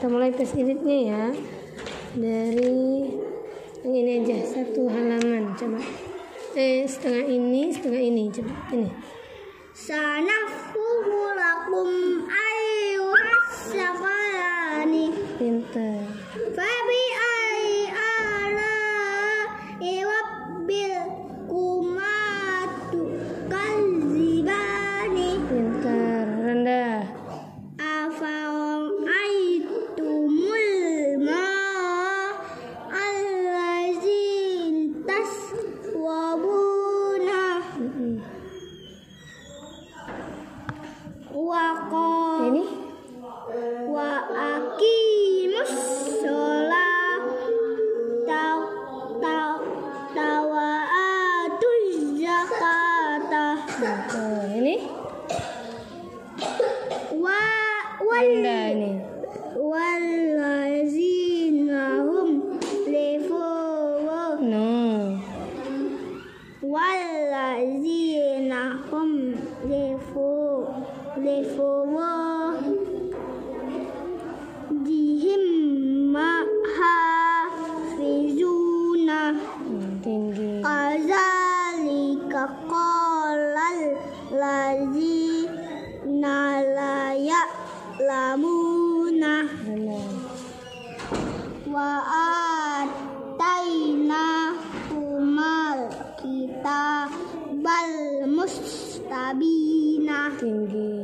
Kita mulai tes editnya ya. Dari yang ini aja, 1 halaman. Coba. Setengah ini, coba ini. Sanafruhu lakum ayyuhas saqalani. Pintar. Fabi ayyi ala'i rabbikuma tukazzibani. Pintar. Rendah. Afara'aytumul ma'a allazi tashrabuna. Ini Wa aqimus sholata wa atuz zakata. Ini rendah ini. Wallazina hum lifurujihim. No. Wallazina hum lifurujihim hafizuna. Tinggi. Kadzalika qalal ladzina la ya'lamuna. Rendah. Wa atainahumal kitabal mustabina. Tinggi.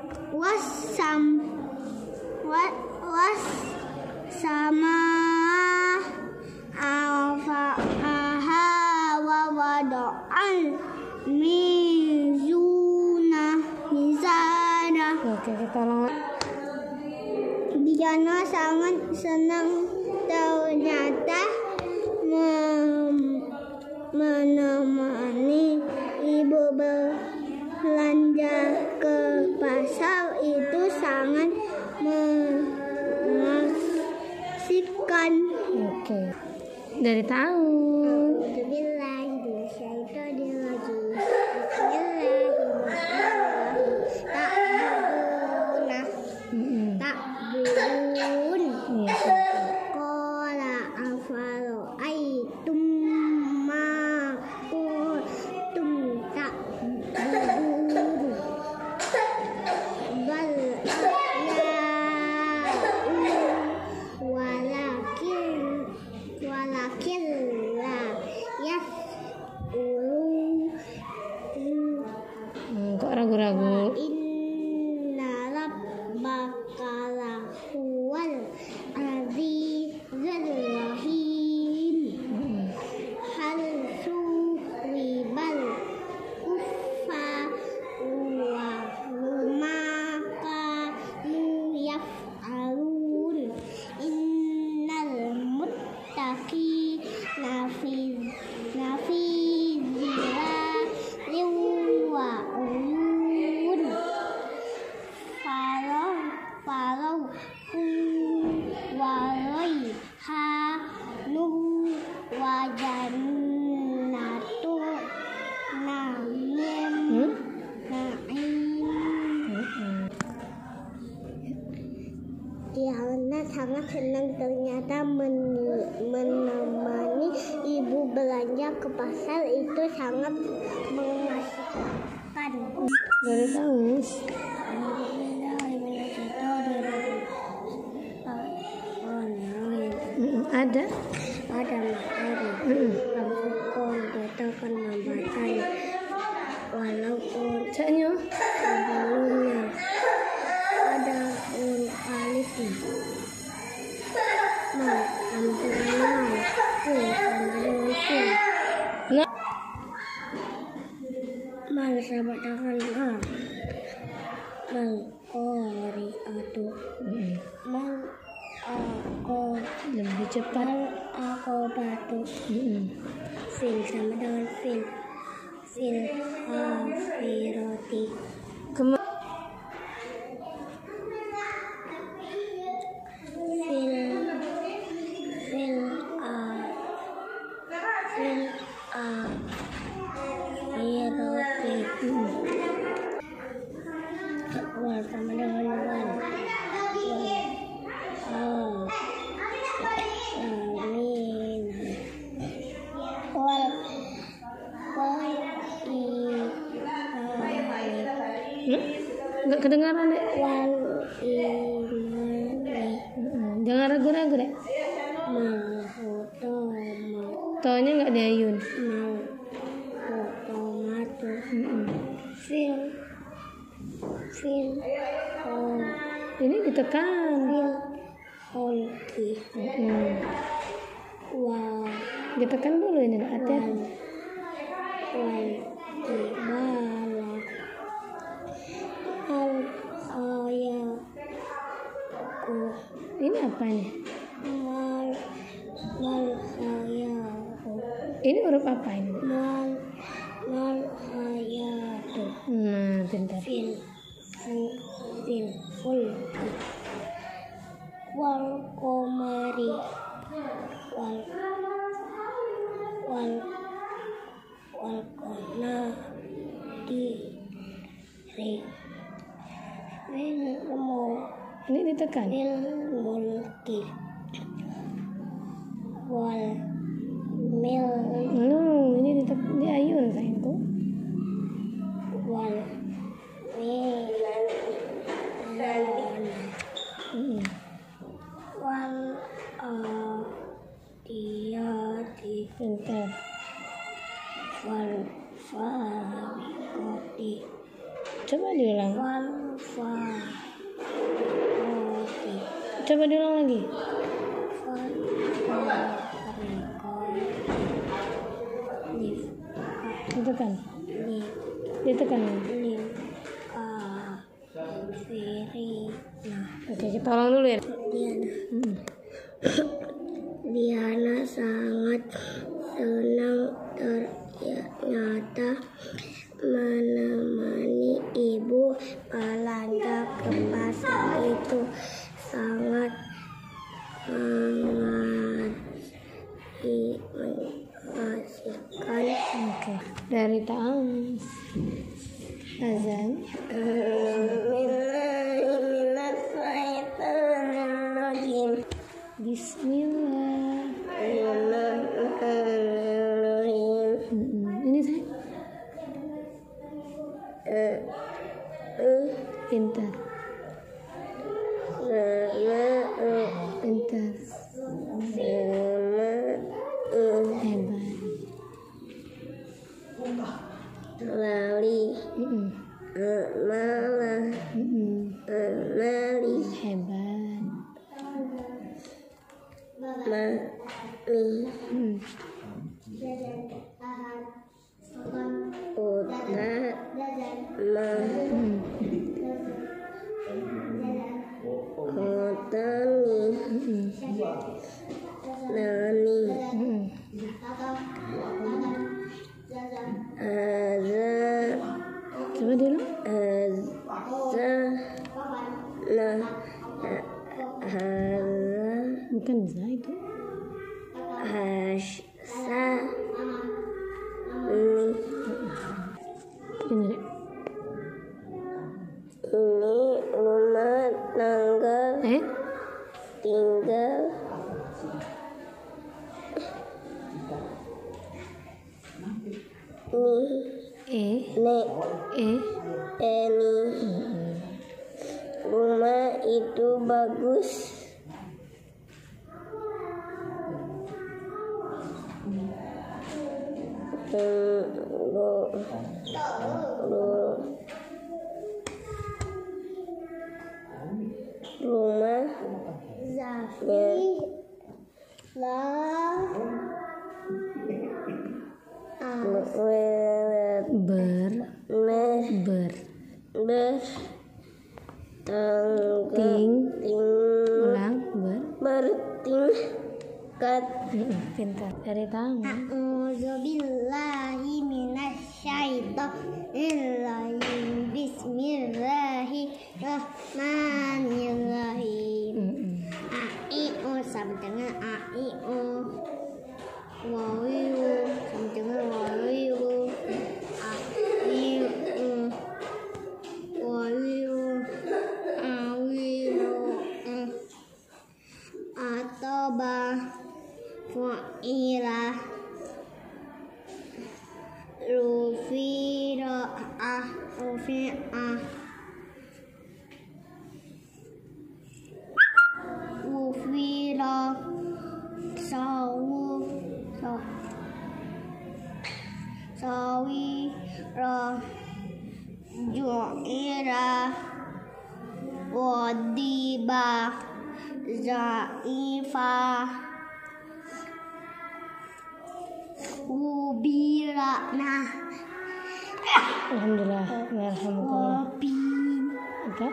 Sama alfa'aha wa wada'al mizana. Oke, kita ulang. Diana sangat senang ternyata menemani ibu belanja ke pasar itu sangat mengasihkan. Oke. Dari tahun. Qala afara'aytum ma kuntum ta'budun. Bal walakin la yas'urun. Kok ragu-ragu? Inna rabbaka lahuwal azizul rahim. Hal suwibal kufa wa maka yaf'alun. Innal muttaqina fi zilalin wa uyun. Falau waraihanun wa jannatu na'im. Diana sangat senang ternyata menemani ibu belanja ke pasar itu sangat mengasihkan. Dari tahun. Ada matahari. Walaupun katakan matahari. Walaupun caknya sebelumnya ada alifnya. Mal sahabat tangan mal qori atu mal aku lebih cepat. Aku batu. Fil sama dengan fil akhirati. Wal sama dengan wan. Nggak kedengaran deh. wal imani Jangan ragu-ragu deh. Tonya nggak diayun. tomato fil Ini ditekan. holki wal Ditekan dulu ini hati-hati. wal ibala al ayaku Ini apa nih? wal hayaku Ini huruf apa ini? wal hayatu Nah, pintar. fil fulki wal komari wal qanadiri Ini ditekan. mulki wal mil Ini diayun sayangku. wal wal adiyati Pintar. wal fariqati Coba diulang. wal fariqati Coba diulang lagi. wal fariqati Ditekan. Ditekan. Oke, kita ulang dulu ya. Diana sangat senang ternyata menemani ibu belanja ke pasar itu sangat mengasihkan. Oke. Dari Ta'ams. Azan. Bismillah. Ini saya. Pintar. Pintar. Hebat. Lali malah mali Hebat. mami udah hotani nani Coba dulu. Bukan za itu. Ini deh. Ini rumah tangga tinggal ini rumah itu bagus. Rumah Zafi bertingkat. Pintar. Dari tangan. A'udzubillahi minasyaitonirrajim. Bismillahirrahmanirrahim. A-I-O sama dengan A-I-O. Wawiu sama dengan wawiu. A-I-O. Wawiu. Awiu. Atoba. Fu'ilah. Rufi'ah. Zaifah Ubira. Nah, Alhamdulillah. Alhamdulillah. Kopi Apa?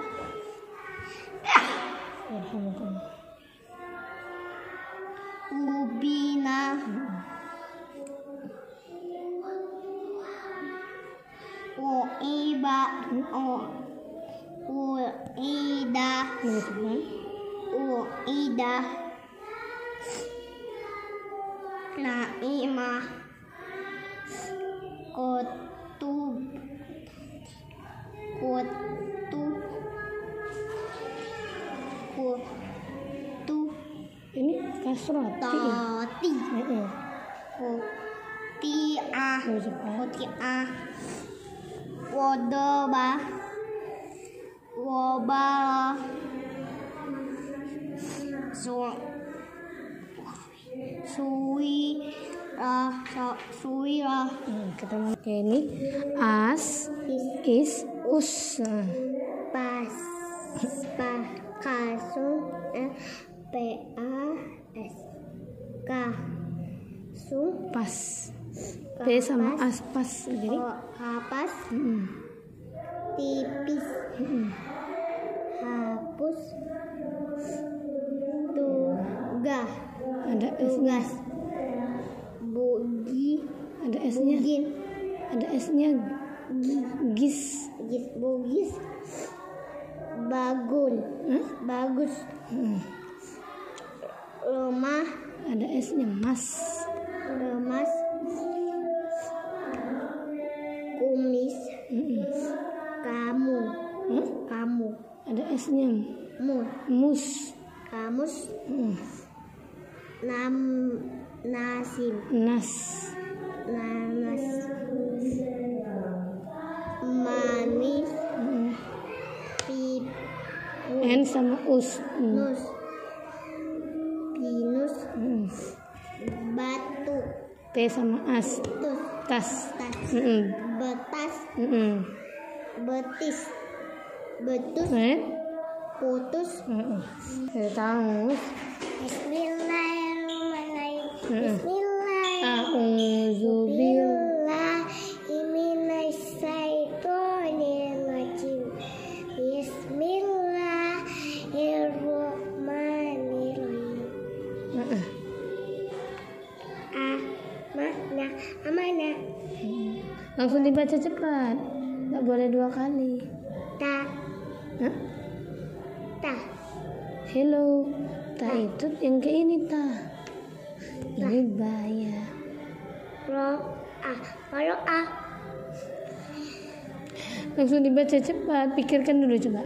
Alhamdulillah. Ubina Uiba Uida Uida Naimah Kutub Ini kasrah. Tati Heeh. Kutiah Cepat. Kutiah Wodoba Wobala Suwira. Ketemu. Oke, ini as, is, us. Pas Kasung PAS Kasung Pas. P sama as pas. Jadi kapas tipis hapus tugas ada s-nya. bugi Ada s-nya. bugin Ada s-nya. Gis. bugis bagun Hah? bagus rumah Ada s-nya. Mas. lemas kumis kamu Hah? kamu Ada s-nya. Mus. kamus nasim Nas. nanas manis N sama us. pinus pinus batu T sama as. tus Tas. tas Mm-mm. betas Mm-mm. betis betus putus Tahu. Bismillahirrahmanirrahim. Mm-mm. Bismillahirrahmanirrahim. Bismillahirrahmanirrahim. Amanah. Langsung dibaca cepat. Nggak boleh 2 kali. Ta. Hah? Ta. Hello. Ta itu yang ke ini ta. Ini bahaya. Kalau Langsung dibaca cepat. Pikirkan dulu coba.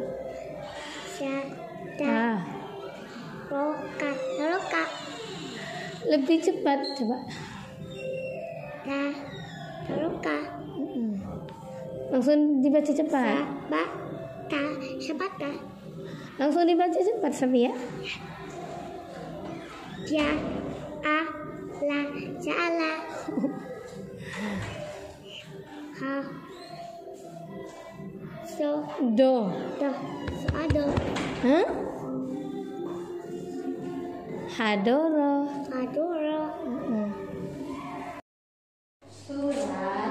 ta. Ta. Roka. Lebih cepat coba. Ta. Roka. Langsung dibaca cepat. Ta. Siapa ta? Langsung dibaca cepat Safia. Ja. La. Jala. Ha. So. Do. Ado. Hah? Hadoro. Adoro. Surat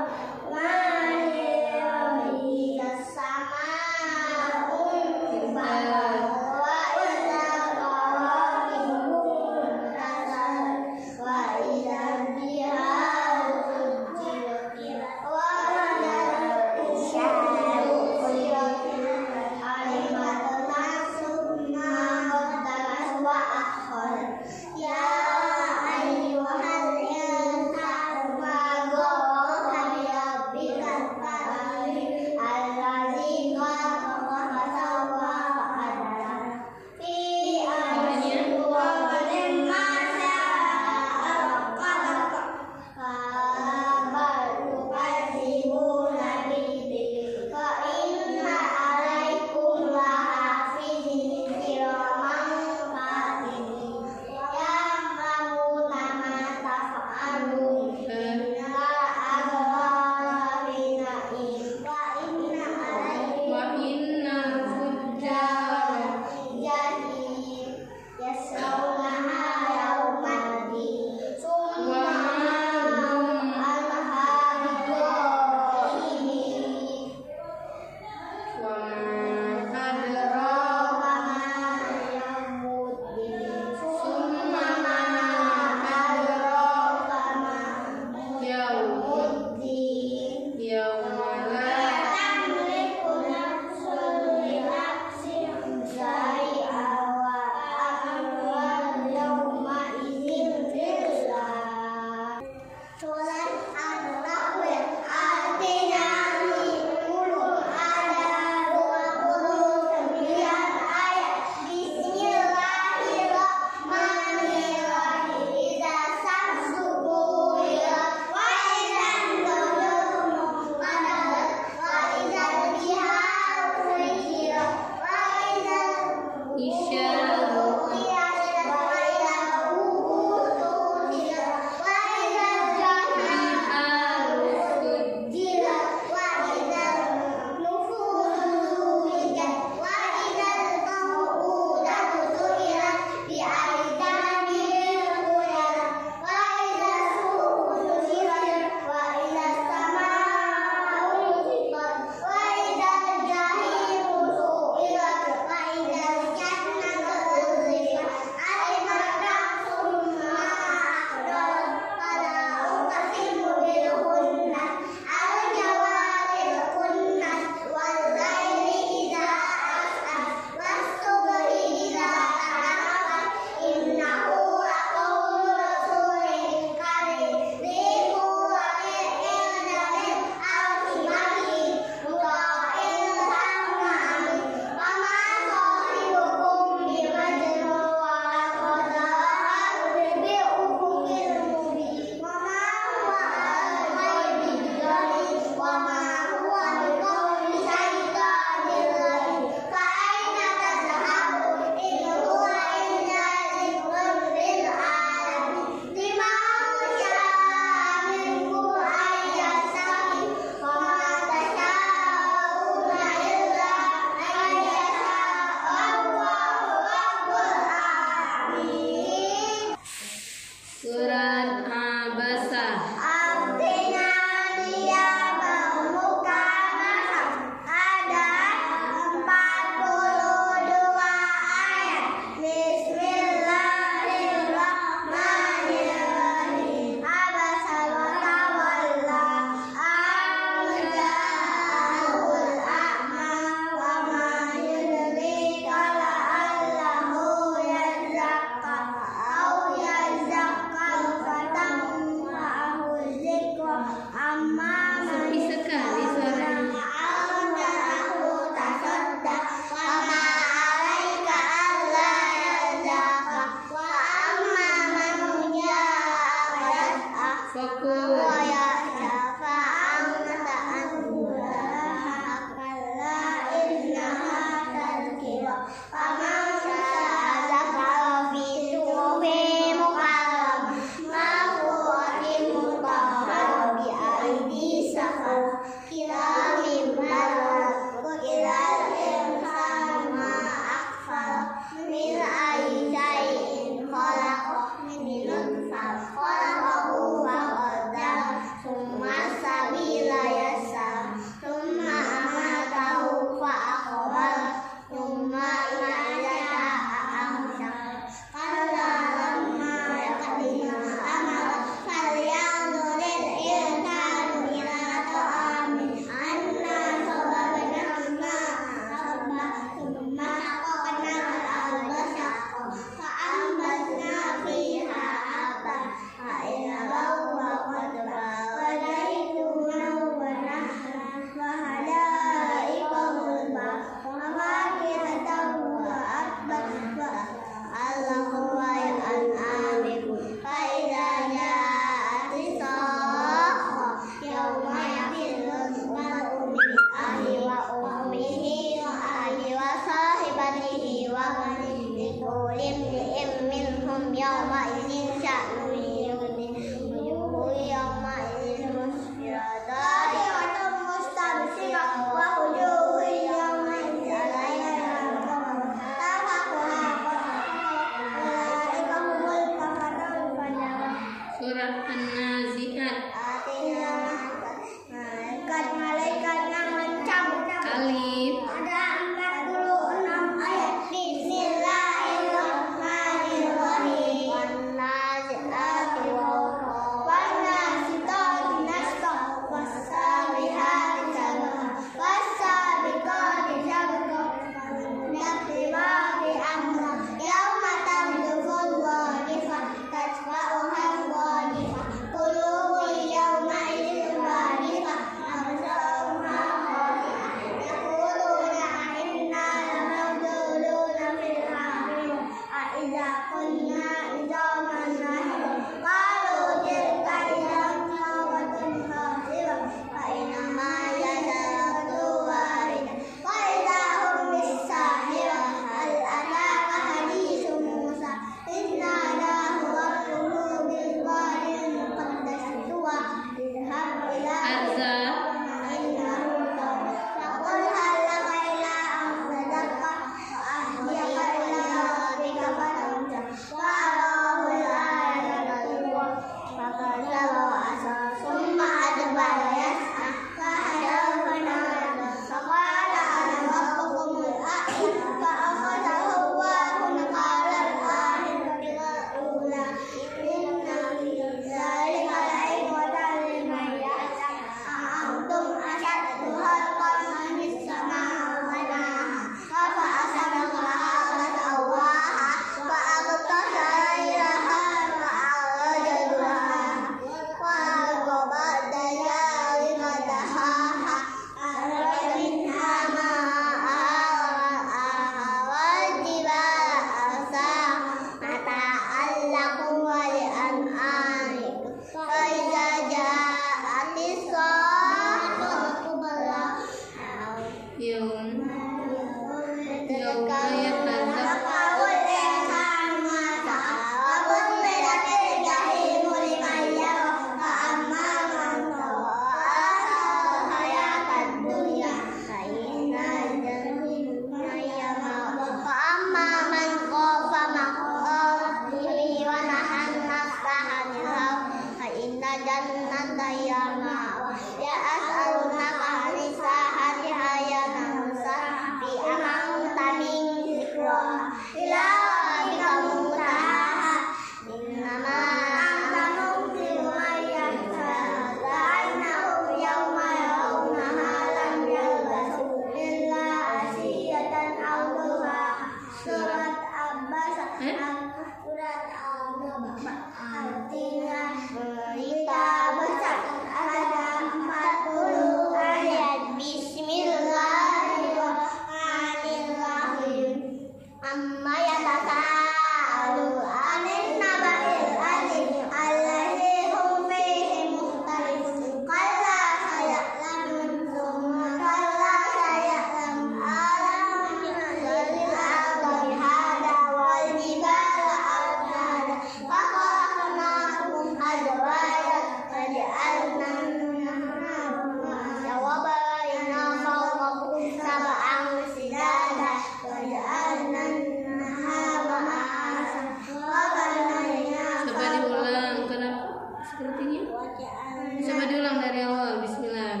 Coba diulang dari awal. Bismillah.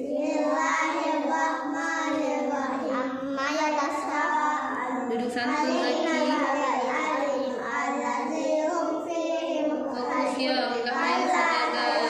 Duduk santun lagi. Fokus ya, enggak main sajadah.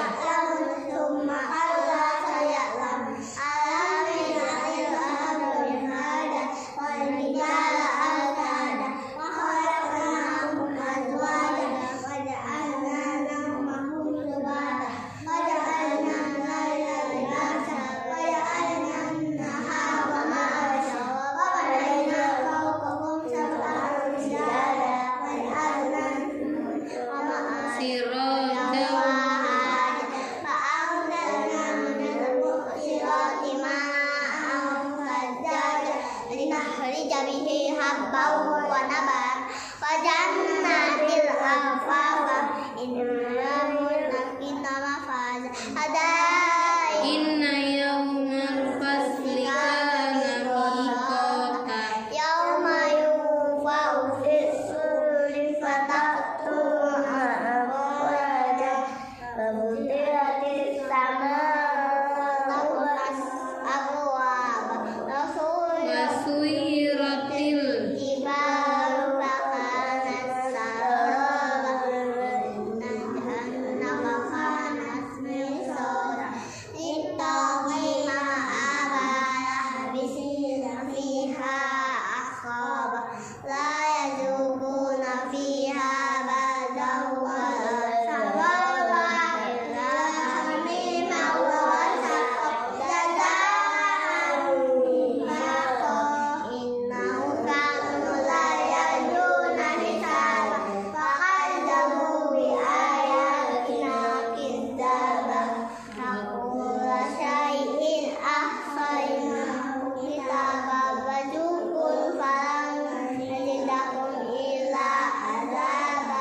Inna yawmal fasli kana miqata. Yawma yunfa'u fis-suri fataqtu'u afwaja wa mutiratis samaa'u abwaaba Wa suiratil jibalu fakanat saraba jahannama kanat mirsada littaqina ma'aba bisina fiha akhaba la yazukuna fiha badan wa saraba illa hamima wa saqab jazaan wifaqa innahu kanu la yarjuna hisaba fakazzabu bi ayatina kidzaba Aqula syai'in ahsaynahu kitaba wajukul falam najidakum illa azaba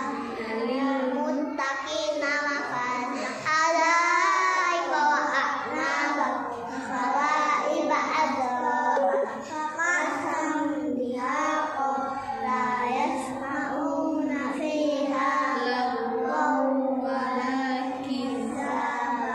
muttaqina mafazza alaika wa a'naba sawaiba adraba fakasam dihaqa la yasma'una fiha lahwan wala kizaba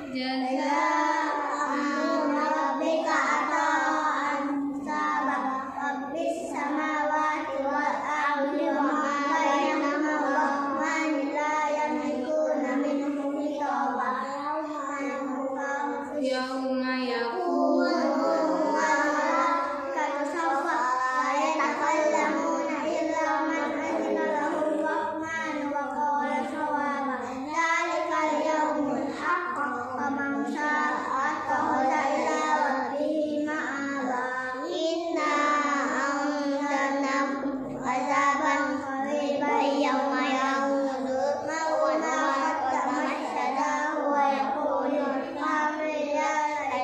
rabbika ataan sabah rabbis samawati wal ardi wa ma bainahuma rahman la yamlikuna minhu khitaba yauma yakunu kanu safa la yatakallamuna illa man azina lahu rahman wa qala sawaba dhalikal yawmul haqq wa man sha'a attakhadha ila rabbihi ma'aba inna anzalnakum azaban qariban yawma yanzuru mawna hatta mashhadahu wa yaqulu hamdulillah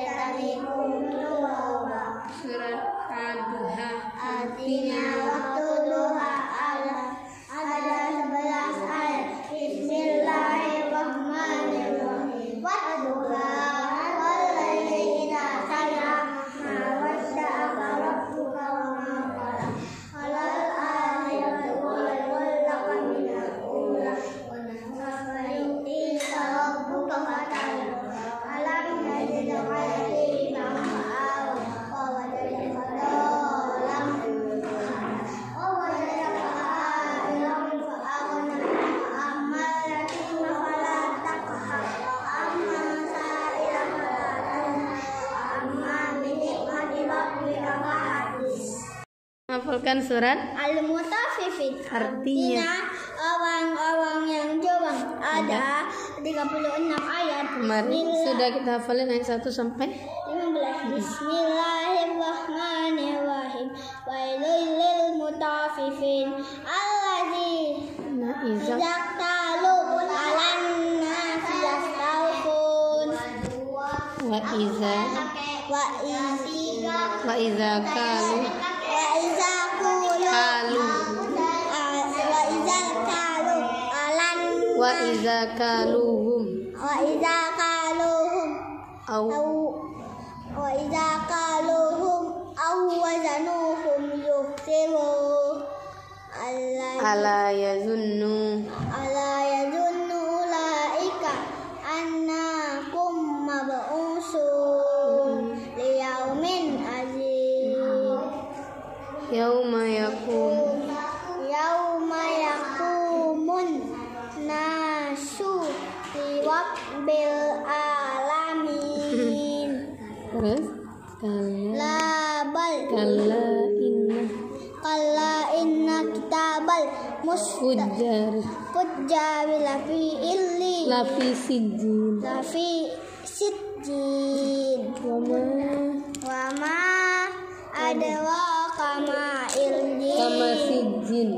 merumuskan surat Al-Mutaffifin. artinya Awang-awang yang jawang. Ada 36 ayat. kemarin sudah kita hafalin ayat 1 sampai 15. Bismillahirrahmanirrahim. Wailul lil mutaffifin alladzina idza qalu 'alan nasi yastawfun wa iza kalu wa iza kaluhum aw wazanuhum yuhsiru ala yazunnu ulaika annakum mab'usun liyaumin azim yauma yakumun nasu liwabbil alamin. terus kalla inna kitabal fujjar lafi sijjin wa ma adraka ma sijjin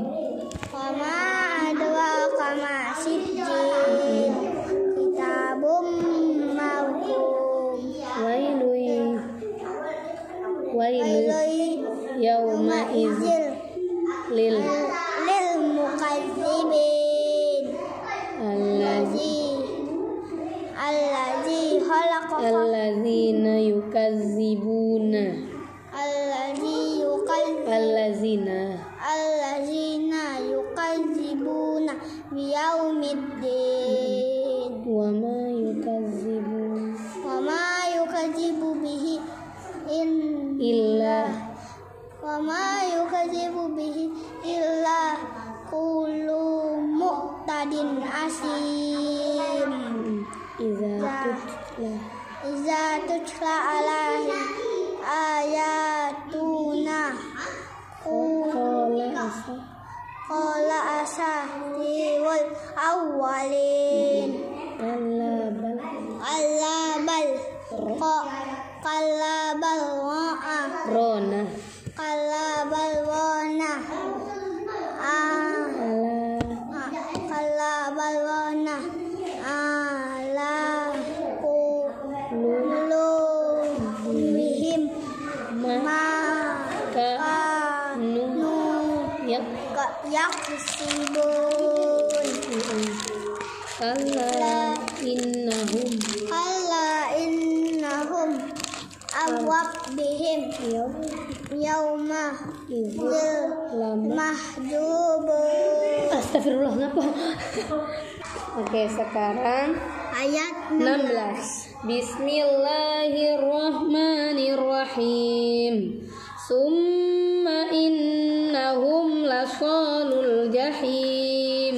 kitabum mawqum wailu yauma izil lil mukazzibin allazina yukazzibuna biyaumiddin wa ma yukadzibu bihi illa kullu mu'tadin asim. Iza tutla alaihi ayatuna qala asatirul awwalin rona ala qulubihim ma kanu yaksibun. Alla innahum awwab bihim yauma mahjubun. Astagfirullah, kenapa? Oke, sekarang ayat 16. Bismillahirrahmanirrahim. Summa innahum lasalul jahim.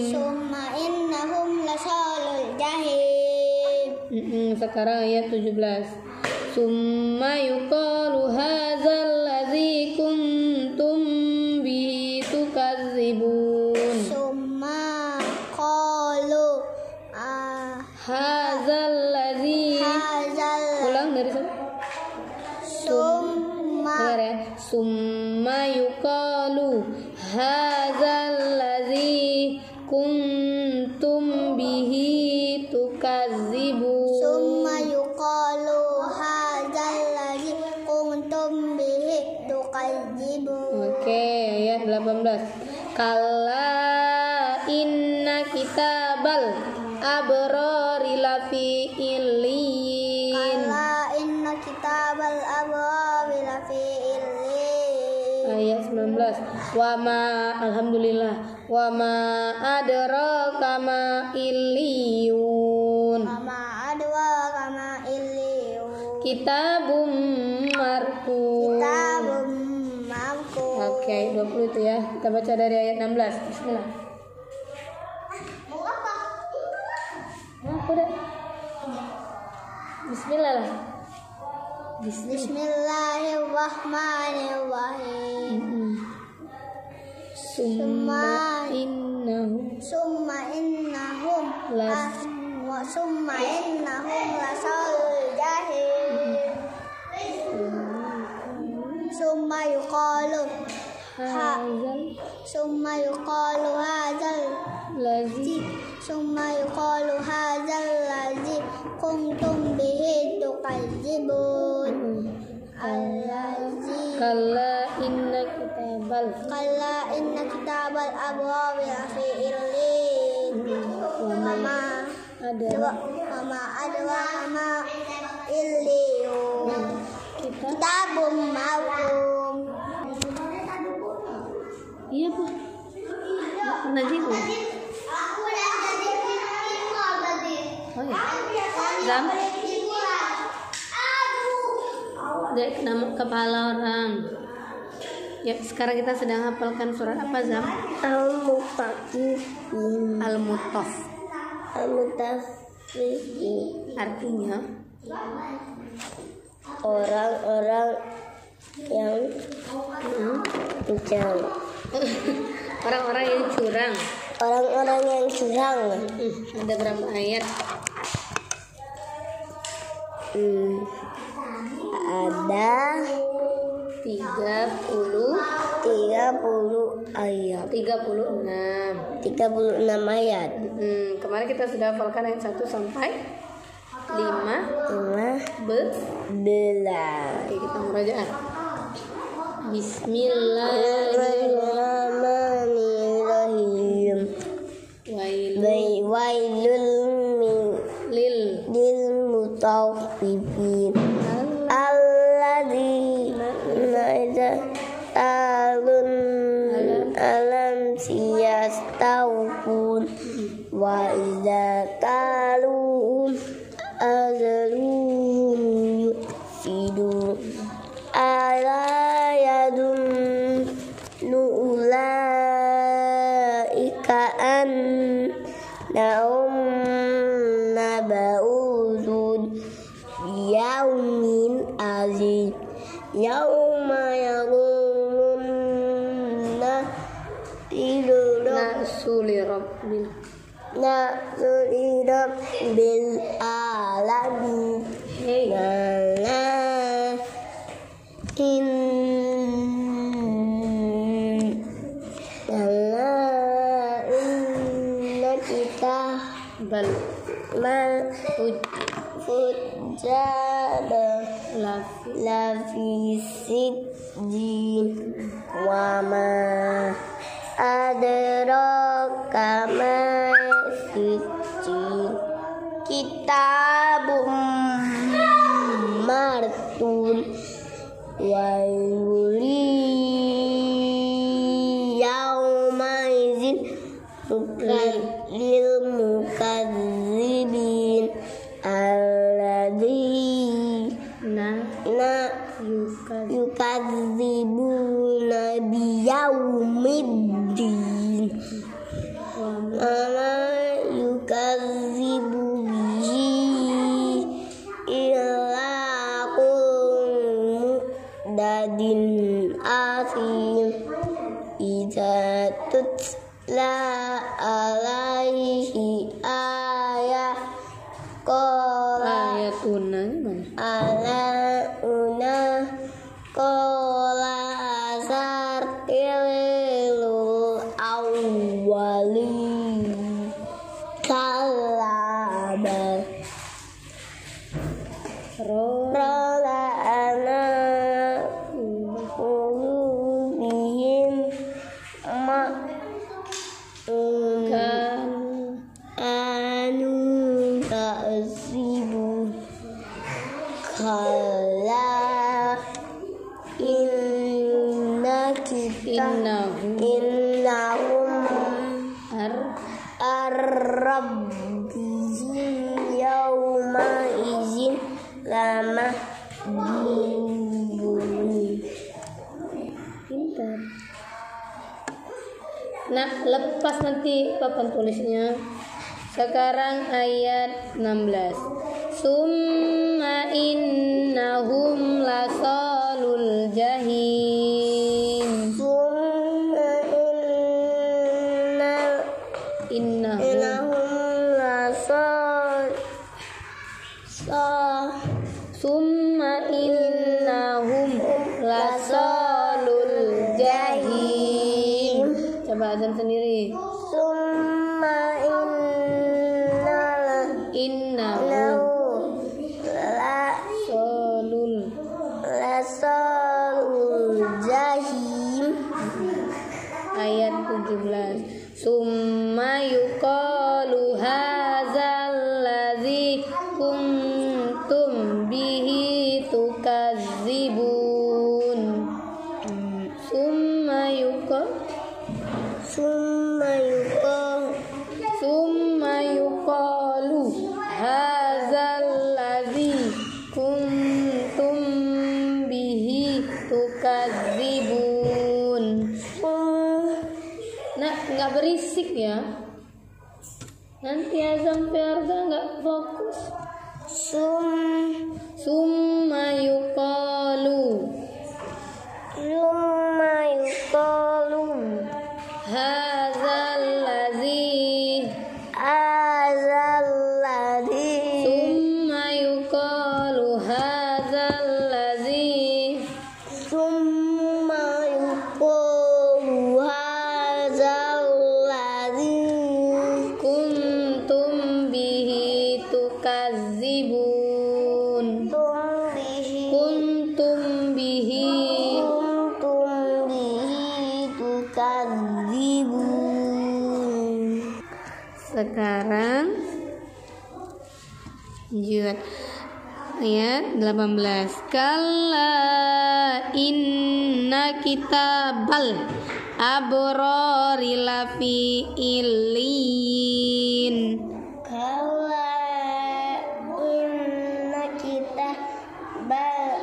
Sekarang ayat 17. Summa yuqalu hadzal ladzi kuntum bihi tukadzibun. Summa qalu hadzal ladzi. Ulang dari sana. Summa yuqalu hadzal ladzi kuntum bihi tukadzibun. Summa yuqalu hadzal ladzi kuntum bihi tukadzibun. Oke, ayat 18. Kalla inna kitabal abrari lafi illin. Kalla inna kitabal abrari lafi illin. Ayat 19. Wa ma alhamdulillah wa ma adraka ma illiyun. Kitabum marqum. Oke, 20 itu ya. Kita baca dari ayat 16. Bismillah. Udah. Bismillah lah. Bismillahirrahmanirrahim. Summa innahum lasalul jahim. Summa yuqalu hadzal ladzi kuntum bihi tukadzibun. Kalla inna kitabal abwabi fi illin. Mama illiyun. Kitabum ma'kum. Iya Bu. Pernah gitu? Oh ya. Zam. Dek nama kepala orang. Ya, sekarang kita sedang hafalkan surat apa, Zam? Al-Mutaffifin. Artinya orang-orang yang curang. orang-orang yang curang. Orang-orang yang curang. Ada berapa ayat? Ada 30 ayat. 36 ayat. Kemarin kita sudah hafalkan ayat 1 sampai 5 belas. Oke, kita murajaah. Bismillahirrahmanirrahim. Wailul lil mutaffifin. Alladzina idza talun alam siyastawfun wa idza talun azalun yufsidun. Ala yadun nu'ulaika annahum naba'udun yaumin azim. Yauma yaqumun na'suli rabbil alamin. Inna kita fujjada lafi sijjin wa ma adraka ma sijjin kitabum martun wailuli yauma izin lil mukadzibin alladzina yukadzibuna biyaumiddin wama yukadzibu bihi illa dadin asim idza tutla alaihi ayatuna qala asartilul awwalin kalaba rola ana bihim ma anu ta'sibu kala innahum ar-rabbihim yawma izin lama pintar. Nah, lepas nanti papan tulisnya. Sekarang ayat 16. Summa innahum lasalul jahim. Summa Summa innahum lasalul jahim. Coba azan sendiri. Summa Innahum lasalul jahim. Ayat 17. Summa yuqalu hadzal ladzi kuntum bihi tukadzibun. Summa yuqalu hadzal ladzi kuntum bihi tukadzibun. Nah, nggak berisik ya. Nanti azam Fiarda nggak fokus. Summa yuqalu hadzal ladzi summa yuqalu hadzal ladzi kuntum bihi tukadzibun. Kuntum bihi tukadzibun. Sekarang lanjut ayat 18. Kalla inna kitabal abrari lafi illin. Kala inna kitabal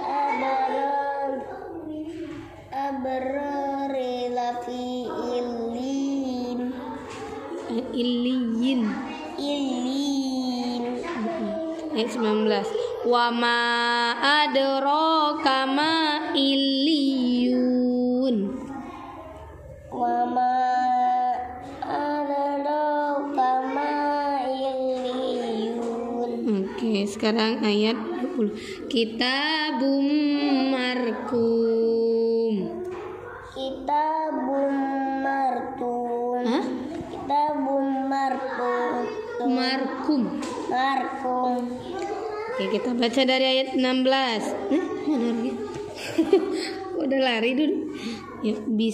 abrari lafi illin. Illiyin. Ayat 19. Wa ma adraka ma illiyun. Wa ma adraka ma illiyun. Oke, sekarang ayat 20. Kitabum markum. Kitabum markum. Hah? Kitabum markum. Markum. Oke, kita baca dari ayat 16. Mana lagi? Udah lari dulu. Ya,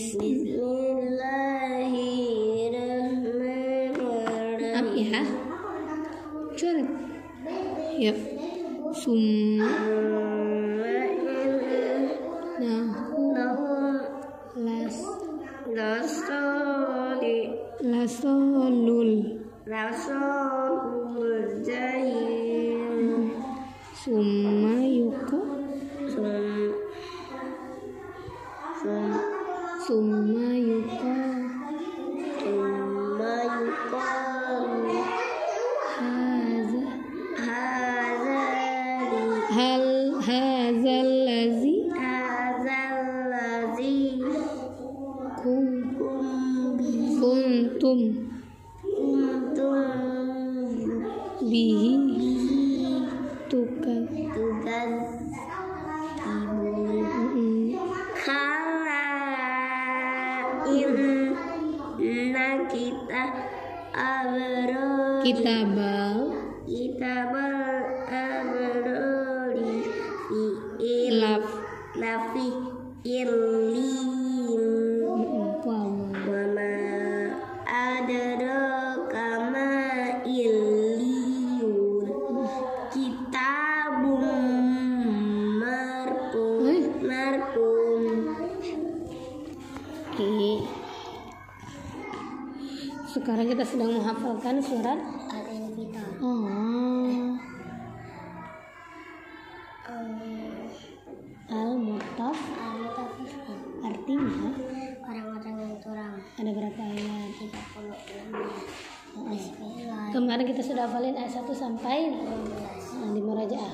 Bismillahirrahmanirrahim. Apa ya? Coret. Ya. Lasalul jahim. Summa yuqa Summa yuqa Hadzal ladzi kuntum bihi tukadzibun. Kala inna kitabal abrari lafi illin. Wa ma adraka ma illiyun. Kitabum markum. Oke. Sekarang kita sedang menghafalkan surat Al-Infitar. Al-Mutaffifin. Artinya Orang-orang yang curang. ada berapa ayat? 36. Kemarin kita sudah hafalin ayat 1 sampai di murajaah.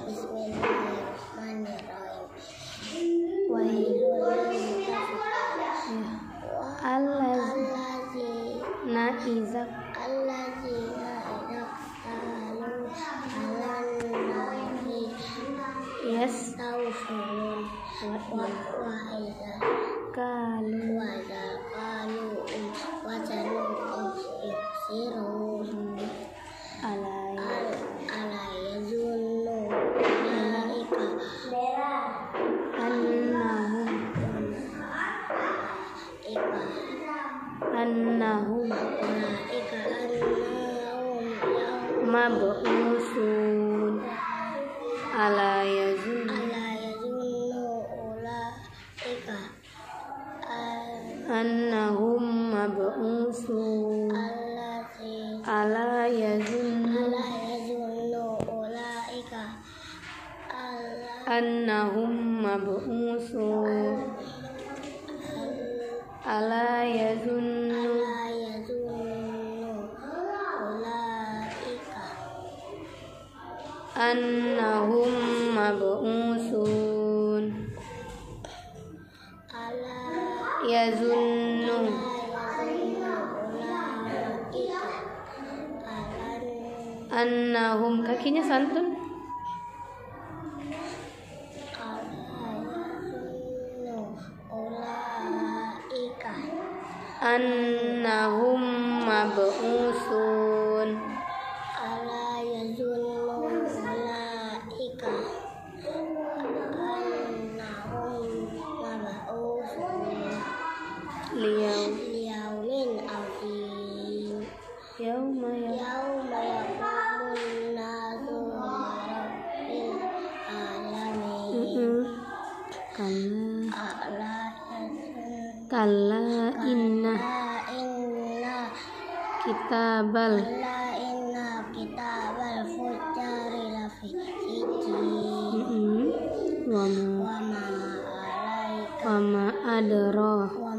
Allazina iza qalu Yes. Taufurun wa iza Kalu. Wazanuhum yuksirun ala yazunnu ulaika annahum mab'usun ala yazunnu ulaika annahum mab'usun ala yazunnu ulaika annahum mab'usun ala yazunnu ulaika annahum mab'usun yazunnu annahum, kakinya santun. Annahum mab'usun ala yazunnu ulaika annahum mab'usun liyaumin azim yauma yaqumun nasu rabbil alamin kalla inna kitabal fujjari lafi sijjin wa ma adraka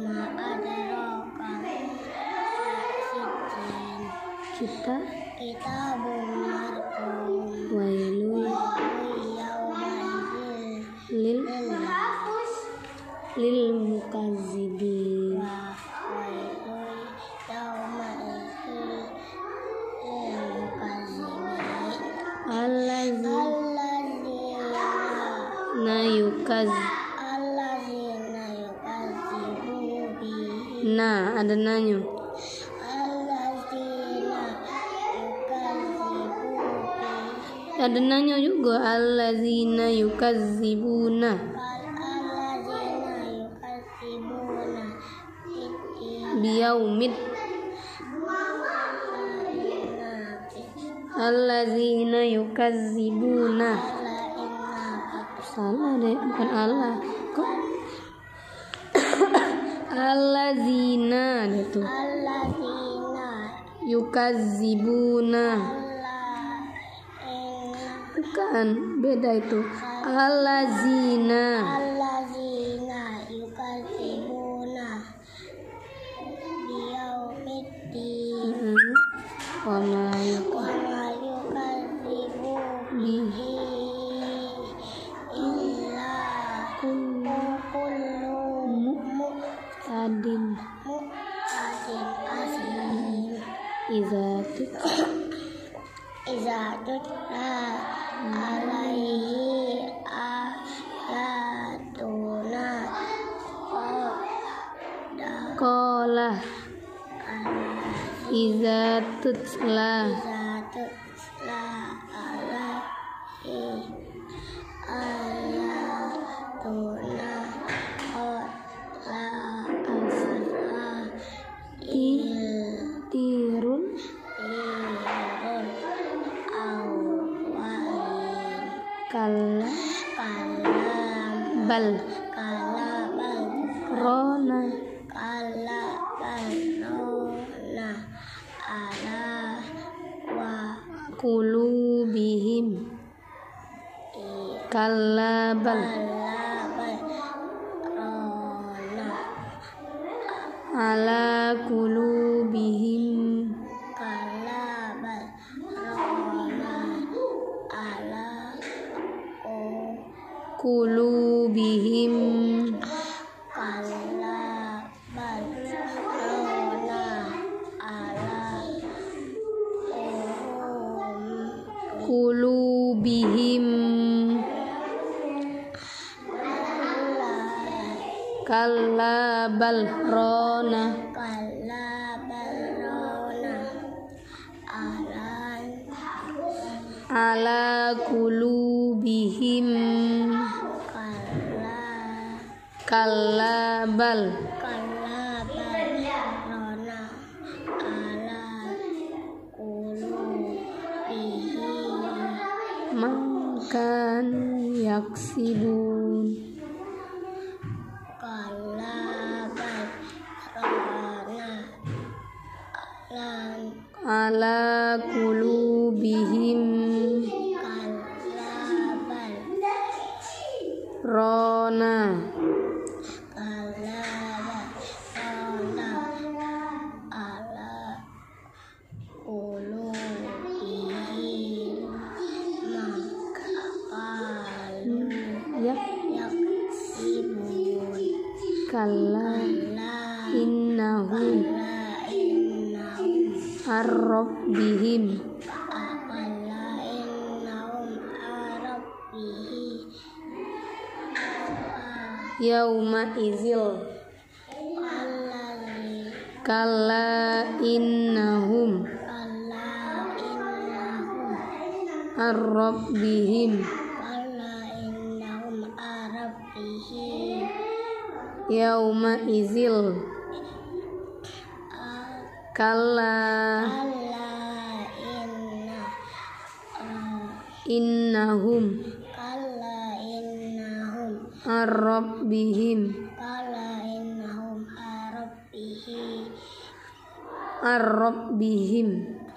sijjin kitabun marqum wailun lil mukazzibin allazina yukazzibuna nah ada nanyo ada nanyo juga allazina yukazzibuna biyaumid allazina yukazzibuna salah deh, bukan Allah kok allazina itu yukazzibuna bukan, beda itu allazina yukazzibuna biyaumiddin wa ma yukadzibu bihi illa kullu mu'tadin asim iza tutla alaihi ayatuna qala iza tutla alaihi ayatuna qala tirun kalla bal rona ala wa qulubihim kalla bal rona ala qulubihim kalla bal rona ala qulubihim kalla bal rona ala qulubihim kalla bal rana ala qulubihim kalla bal rona ala qulubihim makan yaksibun kalla bal rona ala qulubihim rona kalla innahum ar-rabbihim yauma izil kalla innahum ar-rabbihim yauma izil kalla innahum ar-rabbihim ar-rabbihim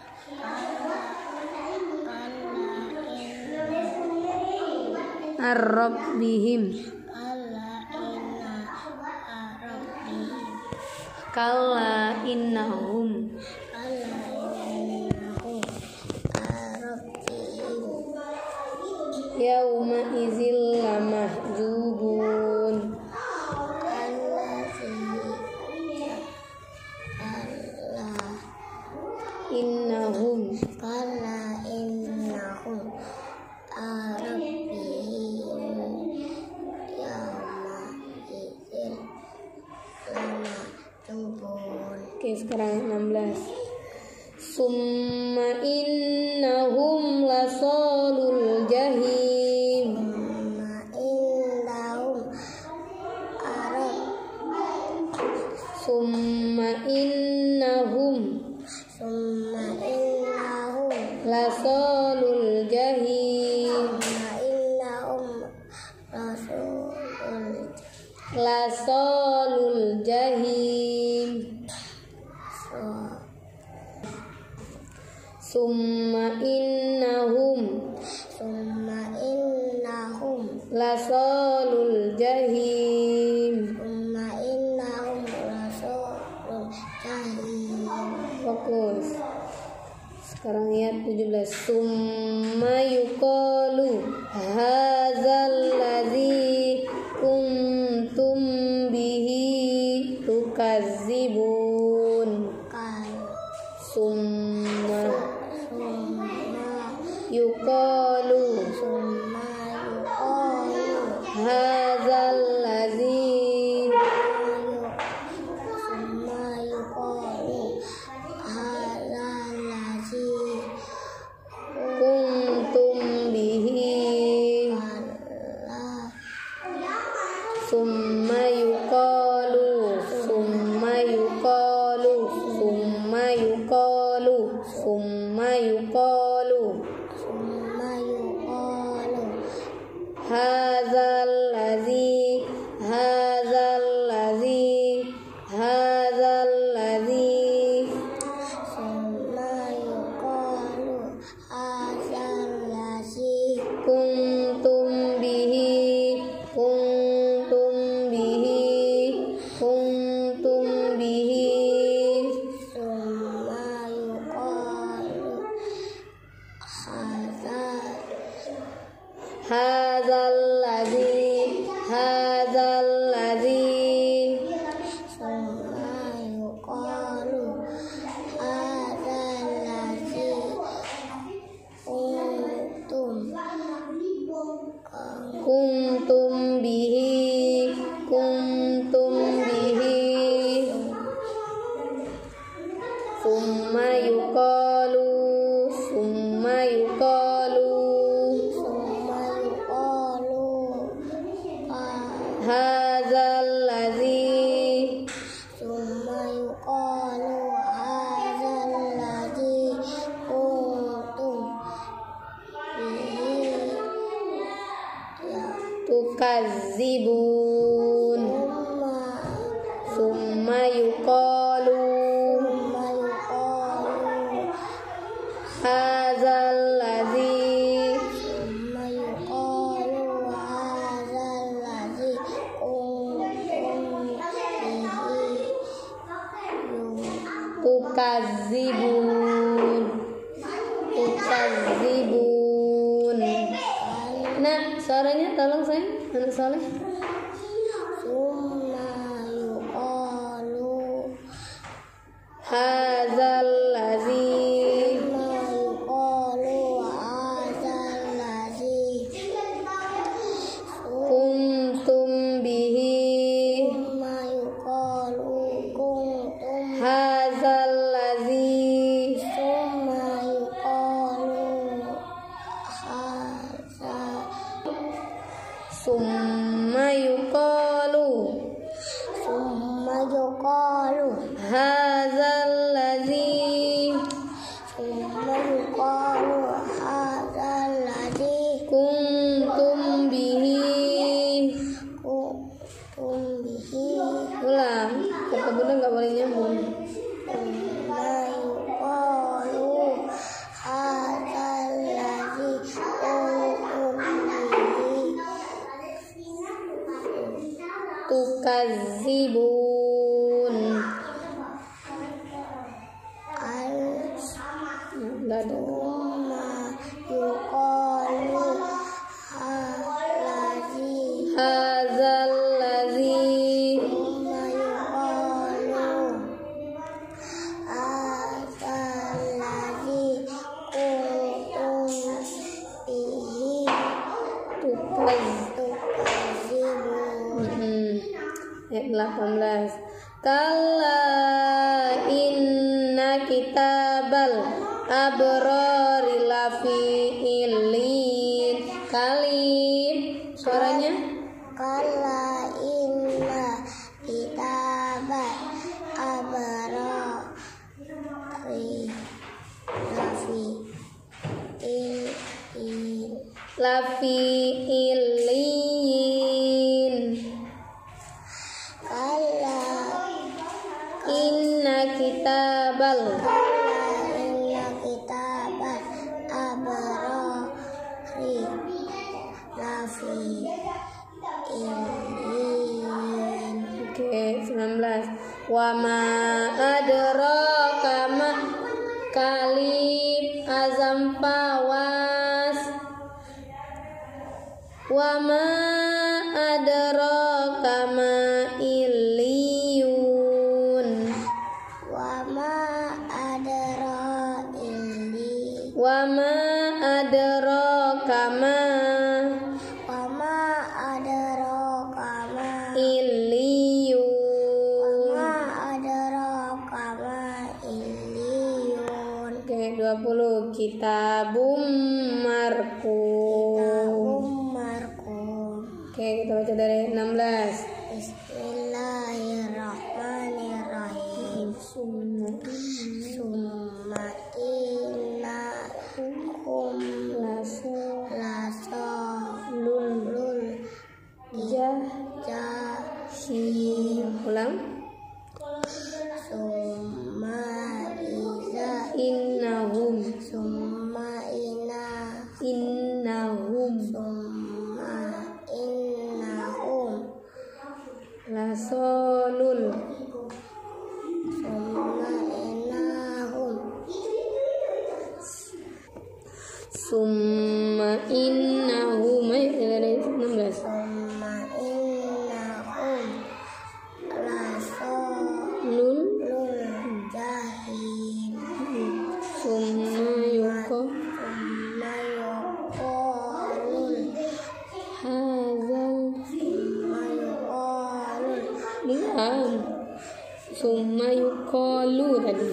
ar-rabbihim kalla innahum yauma izil lamahjubun innahum Oke, sekarang 16. Summa innahum lasalul jahim. Summa innahum lasalul jahim. Lasalul jahim. Summa innahum lasalul jahim. Fokus. Sekarang ayat 17. Summa yuqalu hadzal ladzi kuntum bihi tukazzibun. Summa yuqalu hadzal ladzi kuntum bihi. Summa yuqalu hadzal ladzi kuntum bihi hadzal ladzi kuntum bihi tukazibun, summa yuqalu hadzal ladzi tukazibun. Nah, suaranya tolong sayang, anak soleh. Summa yuqalu Hadzal ladzi kuntum bihi hadzal ladzi summa yuqalu hadzal ladzi kuntum bihi. Ulang, kata bunda nggak boleh nyambung. Tukazibun. Hadzal ladzi ayat 18. Kalla inna kitabal abrari lafi illin. Kalib suaranya Kalla inna kitabal abrari lafi illin. Inna kitabal abrari lafi illin. Oke, 19. Wa ma adraka ma kalib azam pawas. Wa ma adraka ma illiyun. Wa ma adraka ma illiyun. Oke, 20. Kitabum marqum. Oke, kita baca dari 16. Bismillahirrahmanirrahim. Summa innakum lasalul jahim. Ulang. Summa Innahum lasalul. Summa innahum dari 16. Lul jahim. summa yuqalul hadzal li'an summa yuqalu tadi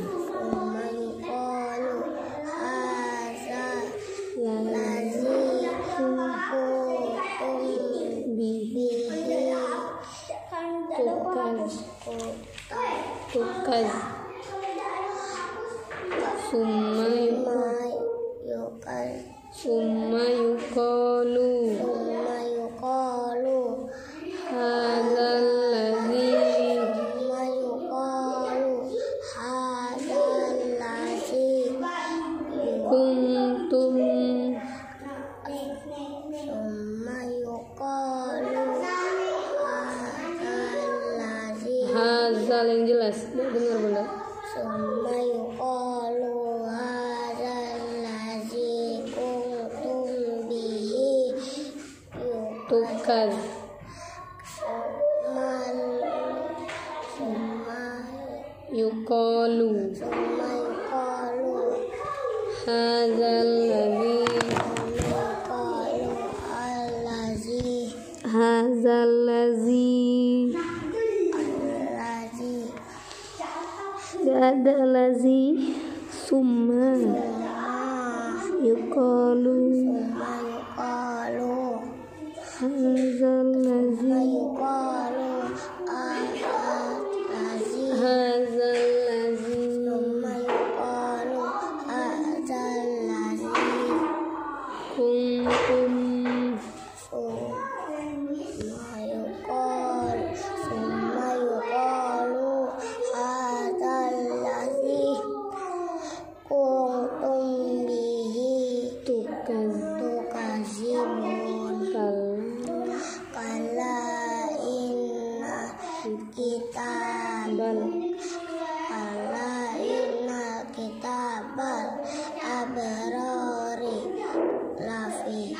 tukaz summa yuqalu Hazal yang jelas. Dengar Bunda. Summa yuqalu hadzal ladzi kuntum bihi Tukaz. Yuqalu hadzal ladzi gak ada lazi. Summa yuqalu hadzal ladzi kitabal abrari lafi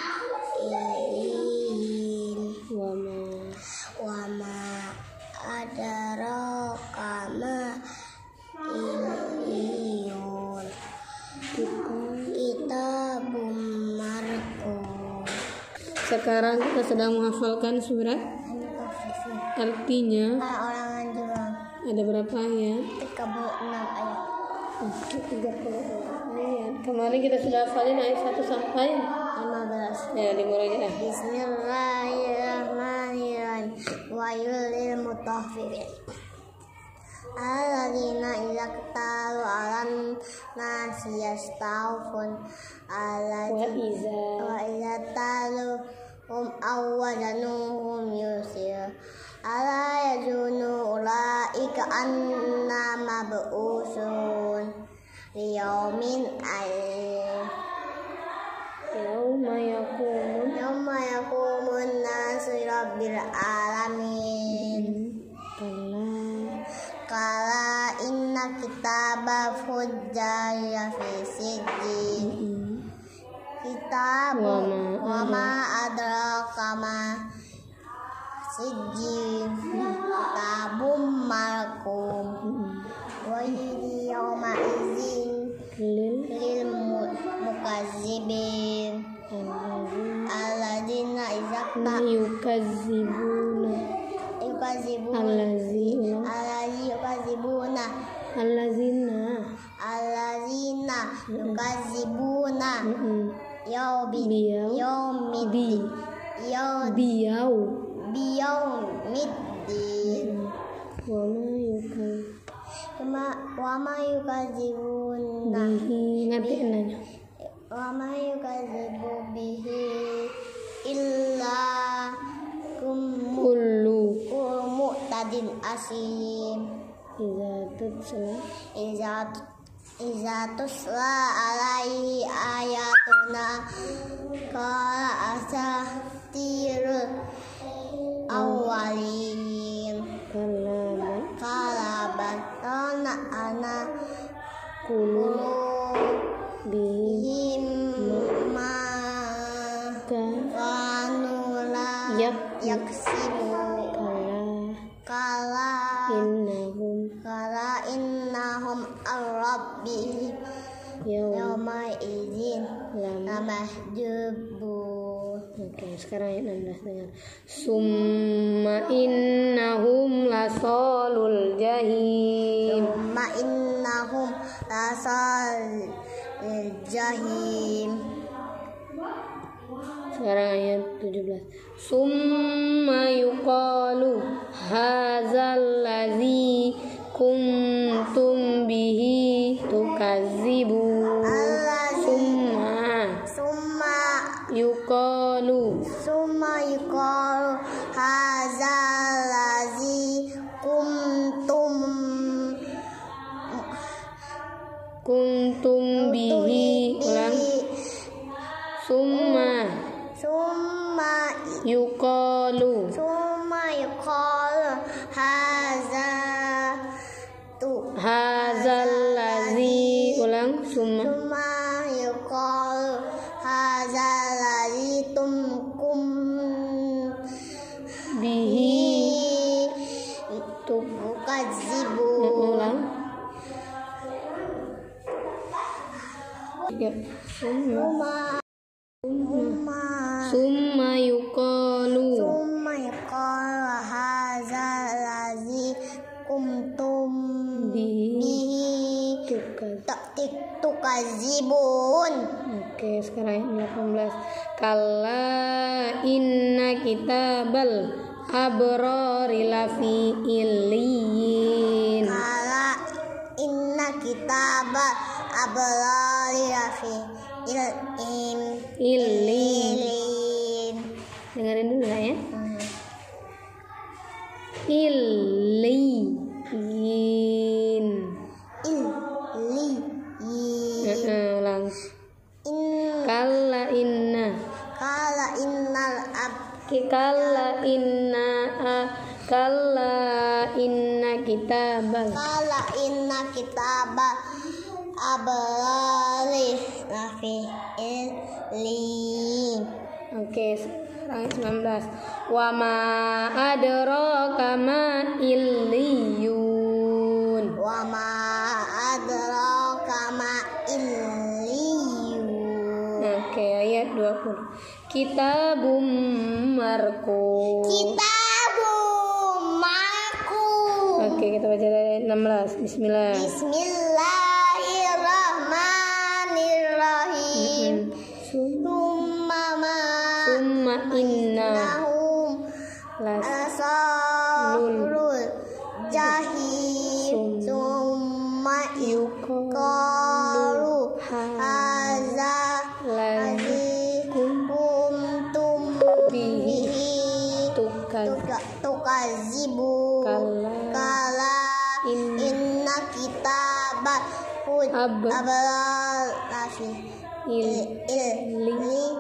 wama adaraka ma illiyun kitabum marqum. Sekarang kita sedang menghafalkan surat. Artinya ada berapa ayat? 36 ayat. 36 ayat. Kemarin kita sudah hafalin ayat 1 sampai 15. Ya, dimulai aja. Bismillahirrahmanirrahim. Wailul lil mutaffifin. Alladzina idza qtalu 'alan nasi yastawfun wa iza talu awwazanuhum yusir. Ala yazunu ulaika anna mab'usun liyaumin yawma yaqumun nasu rabbil alamin. Kala inna kitaba fujjaya fi sijjin kitab wa ma adraka ma sijjin kitabum marqum wa yawma idzin lil mukazzibin alladzina izaqta alladzina yukazibuna biyaumiddin wama yukazibuna wama yukazibu bihi illa kullu mu'tadin asim. Iza tusla alaihi ayatuna qala asatirul awwalin qala batana ana bihim ma kanu la yaksibu kala innahum ar-rabbihim yawma idzin lamahjubun. Oke, sekarang ayat 16 dengar. Summa innahum lasalul jahim. Summa innahum lasalul jahim. Sekarang ayat 17. Summa yuqalu hadzal ladzi kuntum bihi tukazzibu. Summa yuqalu hadzal ladzi kuntum bihi ulang. Summa yuqalu hadzal Summa yuqalu hadzal ladzi kuntum bihi tukadzibun. Oke, sekarang ayat 18. Kalla inna kitabal abrari lafi illiyin. Kala inna kitabal abrari lafi Illiyin. Dengerin dulu ya. Illiyin. Ulang. Kalla inna kitabal abrari lafi illiyin. Oke, ayat 19. Wa ma adraka ma illiyun. Wa ma adraka ma illiyun. Oke, ayat 20. Kitabum marqum. Oke, kita baca dari ayat 16. Bismillah. Bismillahirrahmanirrahim. Summa innahum lasalul jahim. Summa yuqalu hadza ladzi kuntum bihi tukadzibun. Kala inna kitabal abrar lafi illiyin.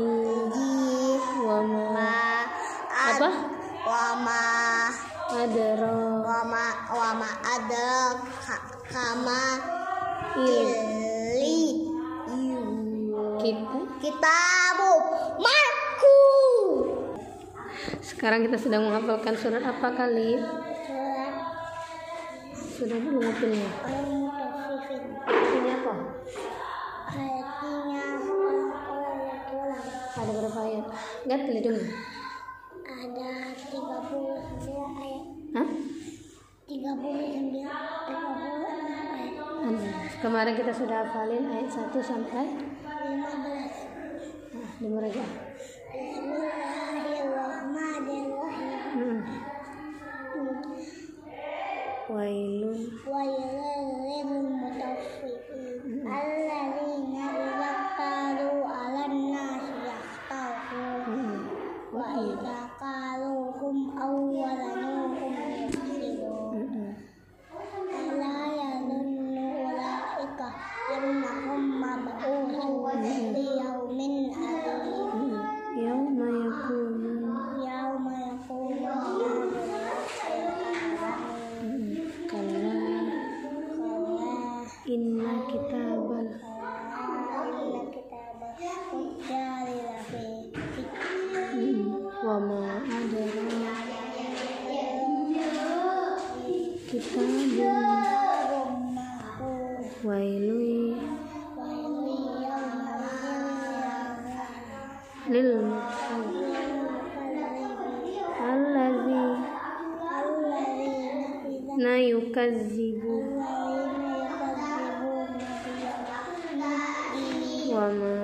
Wa ma adraka kama illiyun. Kitabu marqum. Sekarang kita sedang menghafalkan surat apa kali? Sudah belum ngapalnya? Ini apa? Ada berapa ayat? Enggak terhitung. Ada 39 ayat. Hah? 39 ayat. Kemarin kita sudah hafalin ayat 1 sampai 15. Nah, dengar aja. Bismillahirrahmanirrahim. Wailun lil mutaffifin alladzina idza qalu 'alan nasi yastawfun wa idza qaluhum aw wazanuhum yukhsirun. La yadhunnu ulaika annahum mab'uthun li yawmin 'adzim. Yauma yakunu Inna kitabal fujjari lafi wa ma adraka kitabun wailun lil alladzina yukazzibun wa ma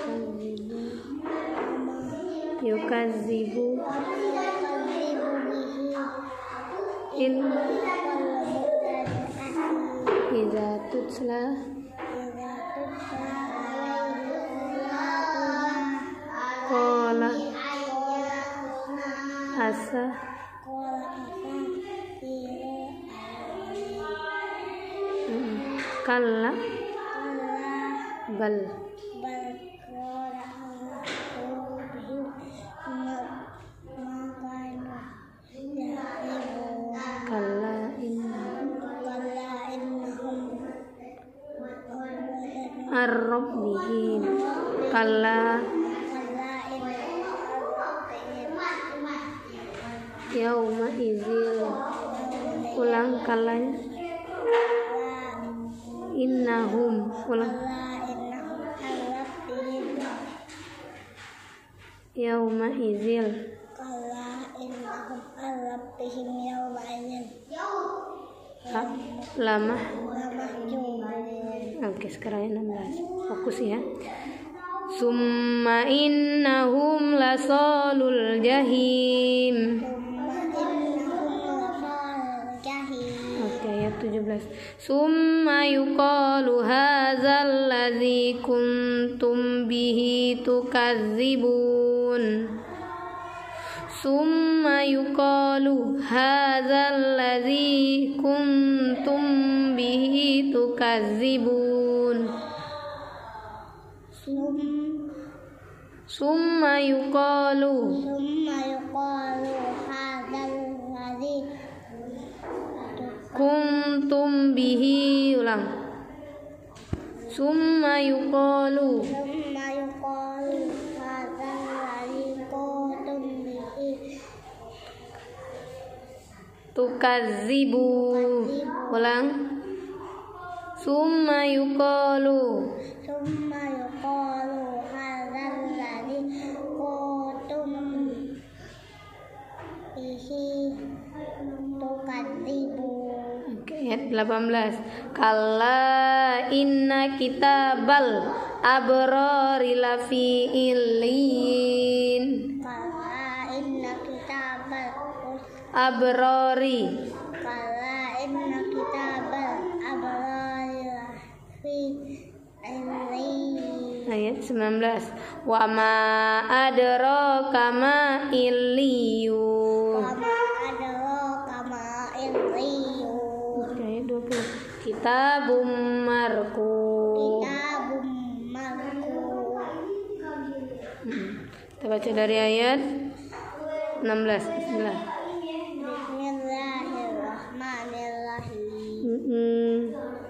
yukadzibu in idza tutla qala asa kalla bal kalla innahum ar-rabbihim kalla yauma izil ulang kalanya yauma izil. Kalla innahum an rabbihim yawma idzin Lamah. lamahjubun. Oke, sekarang yang 16. Fokus ya. Summa innahum lasalul jahim. Oke, ayat 17. Summa yuqalu hadzal ladzi kuntum bihi tukadzibun. Summa yuqalu hadzal ladzi kuntum bihi tukadzibun. Summa yuqalu hadzal ladzi kuntum bihi. Ulang. Summa yuqalu hadzal ladzi kuntum bihi tukadzibu. Ulang. Summa yuqalu hadzal ladzi kuntum bihi tukadzibun. Oke, ayat 18. Kalla inna kitabal abrari lafi illin. Kalla inna kitabal Abrari. abrari lafi illin. Ayat 19. Wa ma adraka ma illiyun. Oke, ayat 20. Kitabum marqum. Kita baca dari ayat 16. Bismillah. Bismillahirrahmanirrahim.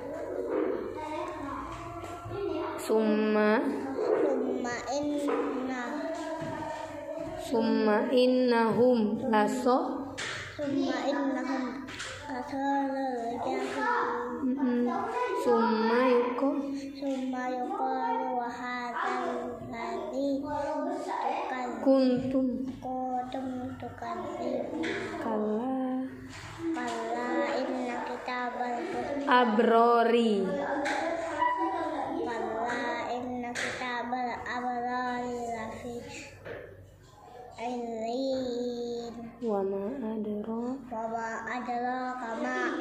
Summa innahum lasalul jahim. Summa yuqalu wa hadzal ladzi kuntum tukadzibun. kalla Inna kitabal abrari. abrari lafi illin. Wa ma adraka Wa ma adraka ma